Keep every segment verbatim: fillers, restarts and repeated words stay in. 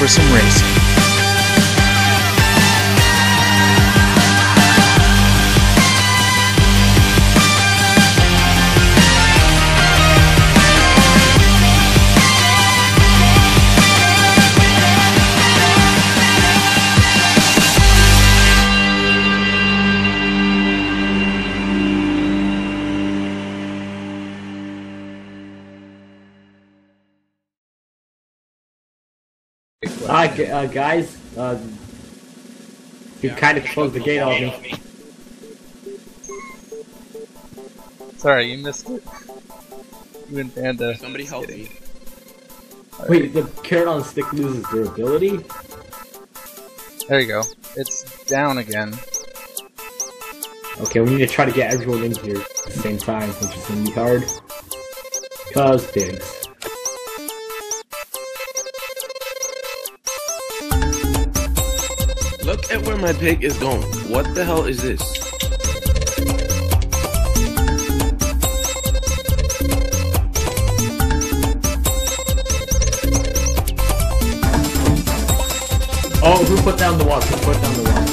for some racing. Uh, uh, guys, uh, you kind of closed the gate on me. Sorry, you missed it. You and Panda. Somebody help me. Right. Wait, the carrot on the stick loses durability? There you go. It's down again. Okay, we need to try to get everyone in here at the same time, which is gonna be hard. Cause pigs. Look at where my pig is going. What the hell is this? Oh, who put down the water? Who put down the water?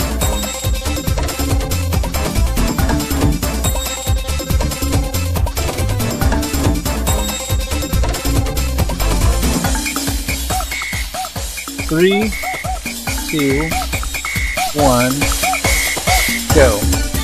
Three, two, one, go.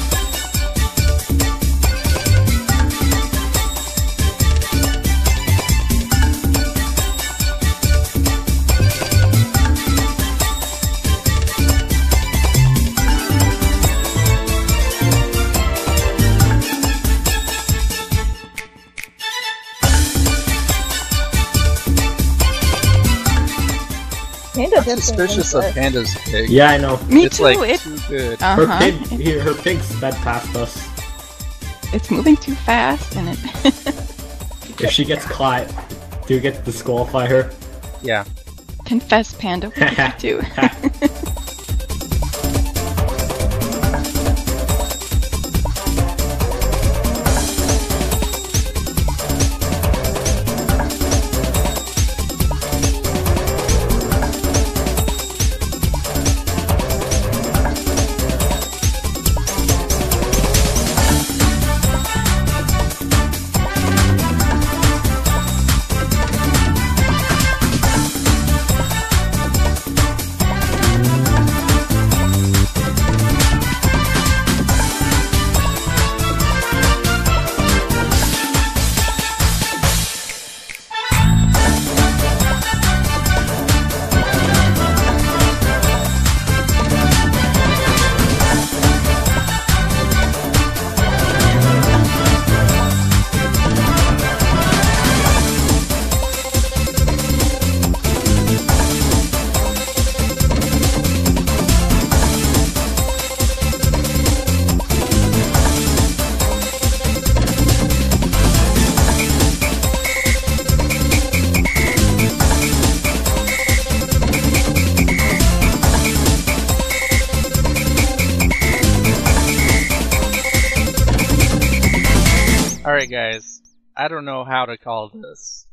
Panda I'm suspicious of Panda's pig. Yeah, I know. Me it's too. like it, too good. uh Her -huh. pig, here, her pig sped past us. It's moving too fast, and it. If she gets caught, do you get to disqualify her? Yeah. Confess, Panda. What did you do? Alright guys, I don't know how to call this.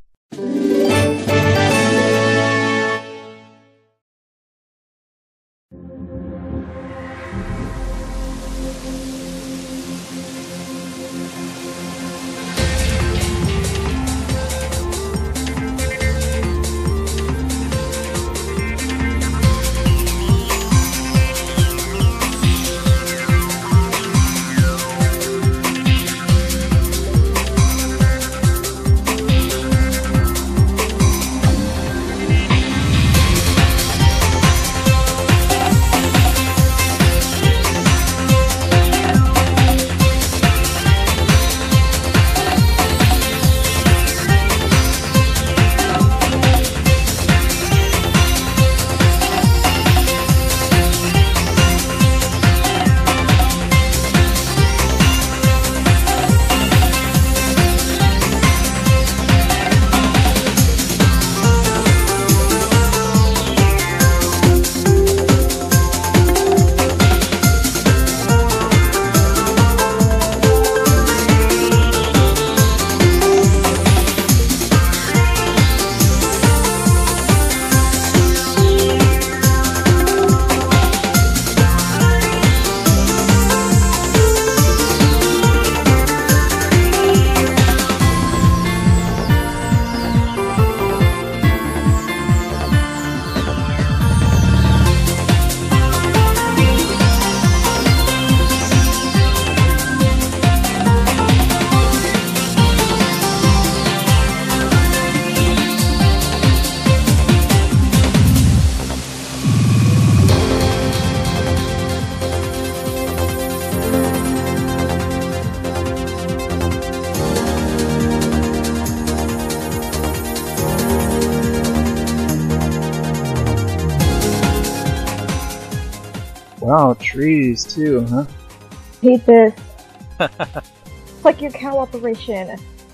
Oh, trees too, huh? Hate this. It's like your cow operation.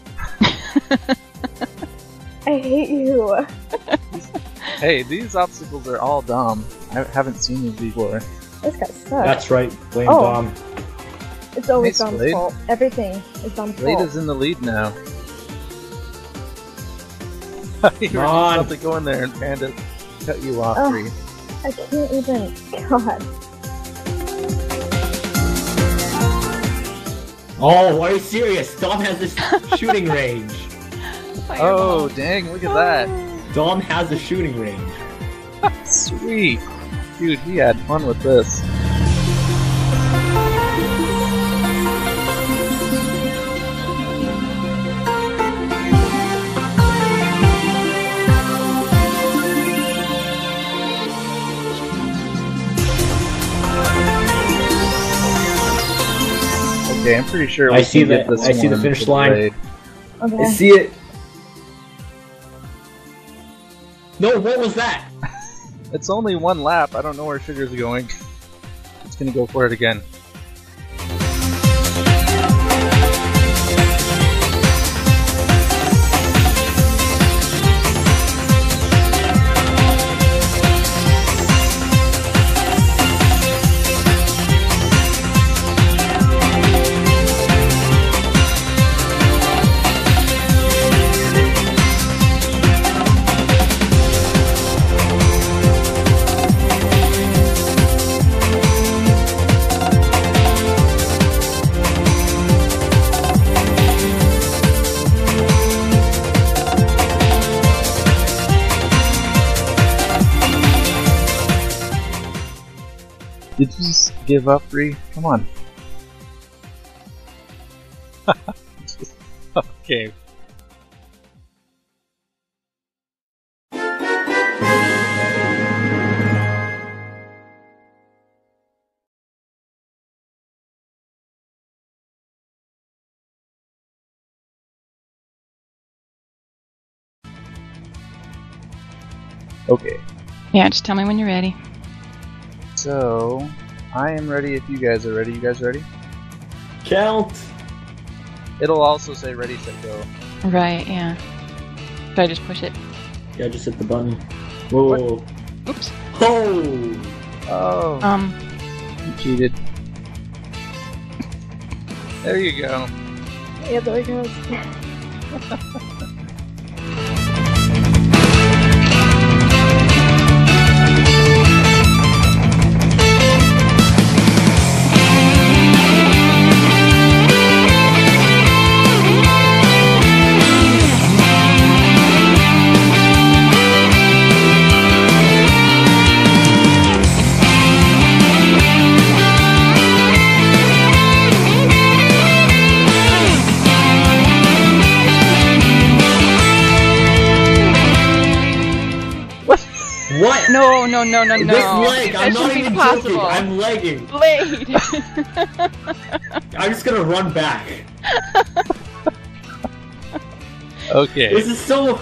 I hate you. Hey, these obstacles are all dumb. I haven't seen these before. This guy sucks. That's right, blame Oh. Dom. It's always Nice, Dom's Blade. fault. Everything is Dom's Blade fault. is in the lead now. you Come were on. just about to go in there and Panda cut you off, Ugh. Tree. I can't even. God. Oh, are you serious? Dom has this shooting range. Oh, dang, look at that. Dom has a shooting range. Sweet. Dude, he had fun with this. Okay, I'm pretty sure we I see can the- get this I see the one finish with line. Blade. Okay. I see it. No, what was that? It's only one lap. I don't know where Sugar's going. It's gonna go for it again. Did you just give up, Ree? Come on. Okay. Okay. Yeah, just tell me when you're ready. So, I am ready if you guys are ready. You guys ready? Count. It'll also say ready, set, go. Right, yeah. Should I just push it? Yeah, just hit the button. Whoa. Oops. Oh. Oh, Um, you cheated. There you go. Yeah, there it goes. What? no, no, no, no, no. This leg, that I'm shouldn't not be even possible. joking. I'm legging. Blade. I'm just gonna run back. Okay. This is so.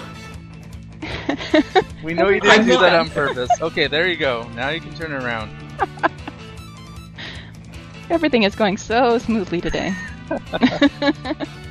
We know you didn't I'm do that not- on purpose. Okay, there you go. Now you can turn around. Everything is going so smoothly today.